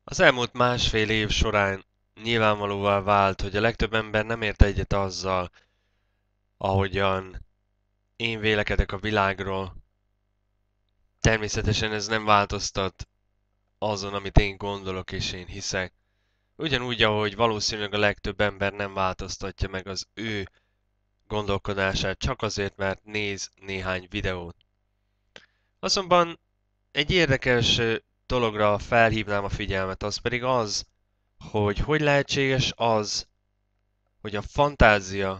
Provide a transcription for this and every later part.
Az elmúlt másfél év során nyilvánvalóvá vált, hogy a legtöbb ember nem ért egyet azzal, ahogyan én vélekedek a világról. Természetesen ez nem változtat azon, amit én gondolok és én hiszek. Ugyanúgy, ahogy valószínűleg a legtöbb ember nem változtatja meg az ő gondolkodását csak azért, mert néz néhány videót. Azonban egy érdekes dologra felhívnám a figyelmet, az pedig az, hogy lehetséges az, hogy a fantázia,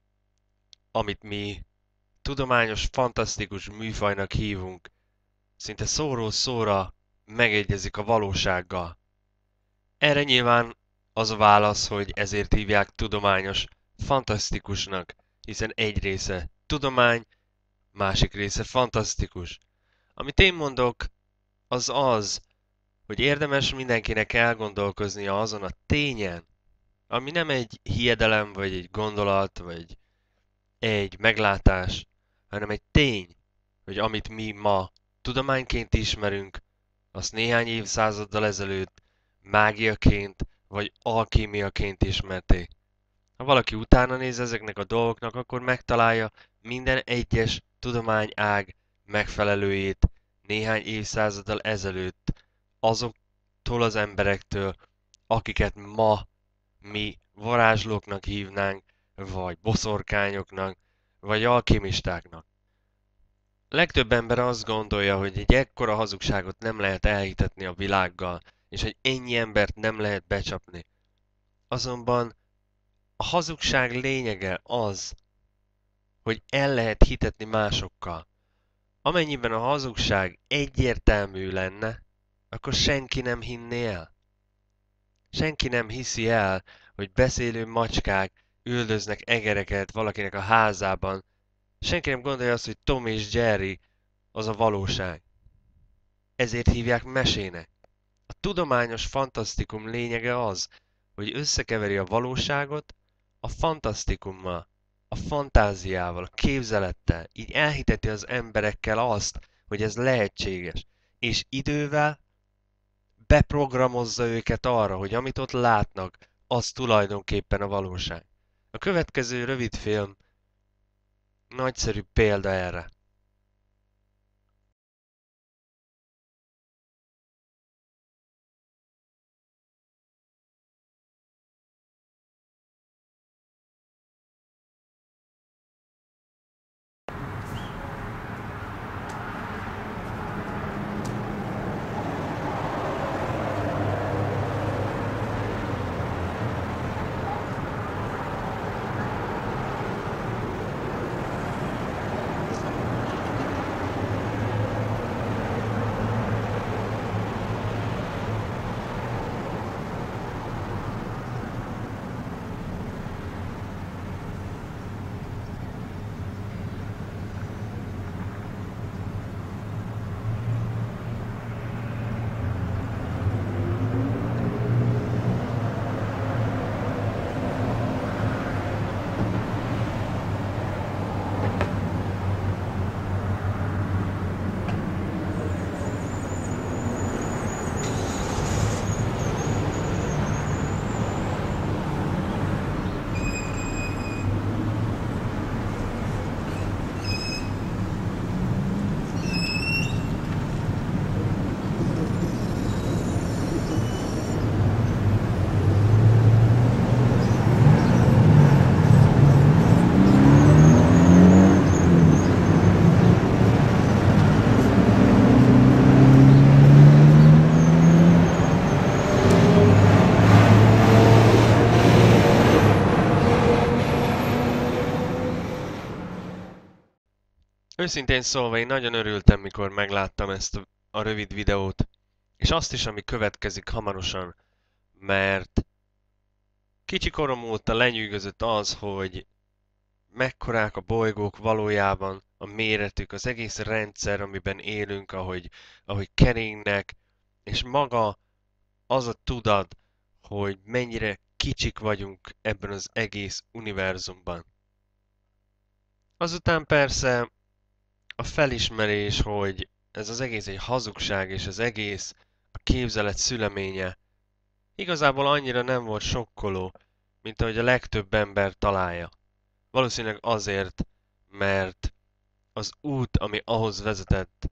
amit mi tudományos, fantasztikus műfajnak hívunk, szinte szóról szóra megegyezik a valósággal. Erre nyilván az a válasz, hogy ezért hívják tudományos, fantasztikusnak, hiszen egy része tudomány, másik része fantasztikus. Amit én mondok, az az, hogy érdemes mindenkinek elgondolkoznia azon a tényen, ami nem egy hiedelem, vagy egy gondolat, vagy egy meglátás, hanem egy tény, hogy amit mi ma tudományként ismerünk, azt néhány évszázaddal ezelőtt mágiaként vagy alkémiaként ismerték. Ha valaki utána néz ezeknek a dolgoknak, akkor megtalálja minden egyes tudományág megfelelőjét néhány évszázaddal ezelőtt azoktól az emberektől, akiket ma mi varázslóknak hívnánk, vagy boszorkányoknak, vagy alkimistáknak. Legtöbb ember azt gondolja, hogy egy ekkora hazugságot nem lehet elhitetni a világgal, és hogy ennyi embert nem lehet becsapni. Azonban a hazugság lényege az, hogy el lehet hitetni másokkal. Amennyiben a hazugság egyértelmű lenne, akkor senki nem hinné el. Senki nem hiszi el, hogy beszélő macskák üldöznek egereket valakinek a házában. Senki nem gondolja azt, hogy Tom és Jerry az a valóság. Ezért hívják mesének. A tudományos fantasztikum lényege az, hogy összekeveri a valóságot a fantasztikummal, a fantáziával, a képzelettel. Így elhiteti az emberekkel azt, hogy ez lehetséges. És idővel beprogramozza őket arra, hogy amit ott látnak, az tulajdonképpen a valóság. A következő rövidfilm nagyszerű példa erre. Őszintén szólva, én nagyon örültem, mikor megláttam ezt a rövid videót, és azt is, ami következik hamarosan, mert kicsi korom óta lenyűgözött az, hogy mekkorák a bolygók valójában, a méretük, az egész rendszer, amiben élünk, ahogy keringnek, és maga az a tudat, hogy mennyire kicsik vagyunk ebben az egész univerzumban. Azután persze a felismerés, hogy ez az egész egy hazugság, és az egész a képzelet szüleménye, Igazából annyira nem volt sokkoló, mint ahogy a legtöbb ember találja. Valószínűleg azért, mert az út, ami ahhoz vezetett,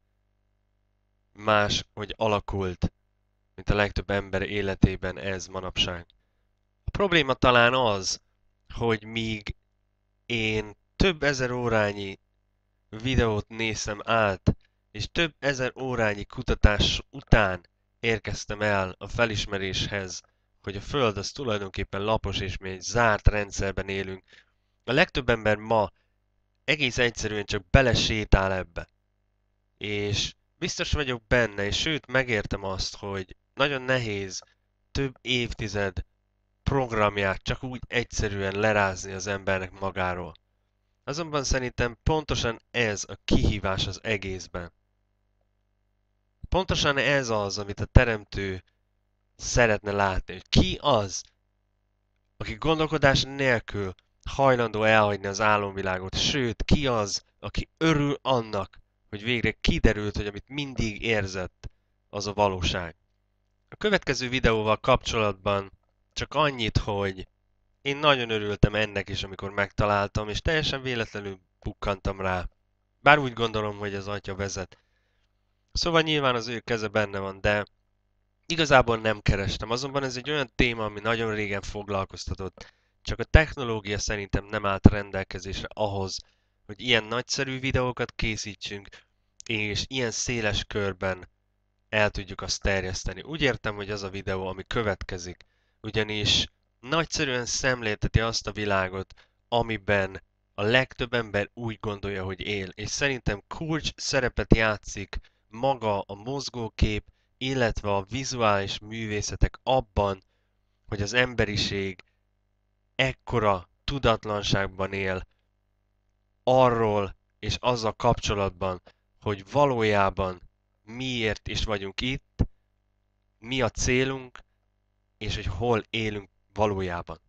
más, hogy alakult, mint a legtöbb ember életében ez manapság. A probléma talán az, hogy míg én több ezer órányi videót néztem át, és több ezer órányi kutatás után érkeztem el a felismeréshez, hogy a Föld az tulajdonképpen lapos, és mi egy zárt rendszerben élünk. A legtöbb ember ma egész egyszerűen csak belesétál ebbe. És biztos vagyok benne, és sőt megértem azt, hogy nagyon nehéz több évtized programját csak úgy egyszerűen lerázni az embernek magáról. Azonban szerintem pontosan ez a kihívás az egészben. Pontosan ez az, amit a teremtő szeretne látni, hogy ki az, aki gondolkodás nélkül hajlandó elhagyni az álomvilágot, sőt, ki az, aki örül annak, hogy végre kiderült, hogy amit mindig érzett, az a valóság. A következő videóval kapcsolatban csak annyit, hogy én nagyon örültem ennek is, amikor megtaláltam, és teljesen véletlenül bukkantam rá. Bár úgy gondolom, hogy az atya vezet. Szóval nyilván az ő keze benne van, de igazából nem kerestem. Azonban ez egy olyan téma, ami nagyon régen foglalkoztatott. Csak a technológia szerintem nem állt rendelkezésre ahhoz, hogy ilyen nagyszerű videókat készítsünk, és ilyen széles körben el tudjuk azt terjeszteni. Úgy értem, hogy az a videó, ami következik, ugyanis nagyszerűen szemlélteti azt a világot, amiben a legtöbb ember úgy gondolja, hogy él, és szerintem kulcs szerepet játszik maga a mozgókép, illetve a vizuális művészetek abban, hogy az emberiség ekkora tudatlanságban él arról és azzal kapcsolatban, hogy valójában miért is vagyunk itt, mi a célunk, és hogy hol élünk valójában.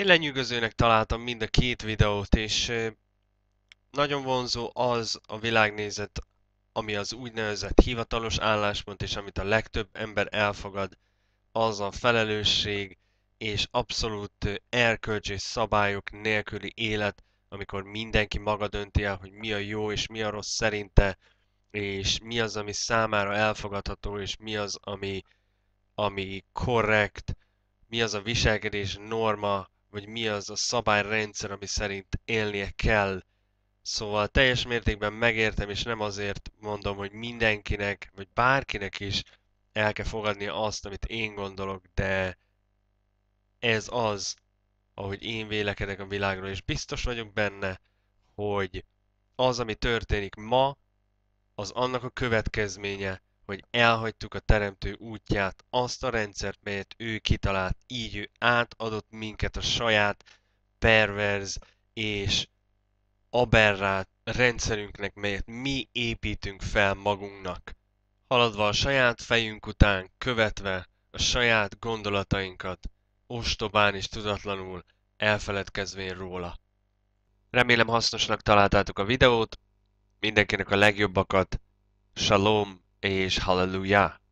lenyűgözőnek találtam mind a két videót, és nagyon vonzó az a világnézet, ami az úgynevezett hivatalos álláspont, és amit a legtöbb ember elfogad, az a felelősség és abszolút erkölcs és szabályok nélküli élet, amikor mindenki maga dönti el, hogy mi a jó és mi a rossz szerinte, és mi az, ami számára elfogadható, és mi az, ami korrekt, mi az a viselkedés norma, vagy mi az a szabályrendszer, ami szerint élnie kell. Szóval teljes mértékben megértem, és nem azért mondom, hogy mindenkinek, vagy bárkinek is el kell fogadnia azt, amit én gondolok, de ez az, ahogy én vélekedek a világról, és biztos vagyok benne, hogy az, ami történik ma, az annak a következménye, hogy elhagytuk a Teremtő útját, azt a rendszert, melyet ő kitalált, így ő átadott minket a saját perverz és aberrált rendszerünknek, melyet mi építünk fel magunknak. Haladva a saját fejünk után, követve a saját gondolatainkat, ostobán és tudatlanul elfeledkezvén róla. Remélem hasznosnak találtátok a videót, mindenkinek a legjobbakat, Shalom és Hallelujah!